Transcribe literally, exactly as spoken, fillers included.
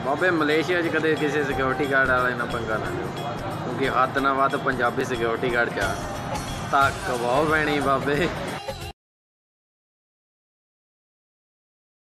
ਬਾਬੇ ਮਲੇਸ਼ੀਆ 'ਚ ਕਦੇ ਕਿਸੇ ਸਿਕਿਉਰਿਟੀ ਗਾਰਡ ਵਾਲੇ ਨਾਲ ਪੰਗਾ ਨਾ ਲਿਓ, ਕਿਉਂਕਿ ਹੱਦ ਨਾਲ ਵੱਧ ਪੰਜਾਬੀ ਸਿਕਿਉਰਿਟੀ ਗਾਰਡ 'ਚ ਧੱਕ ਬਹੁਤ ਪੈਣੀ ਬਾਬੇ।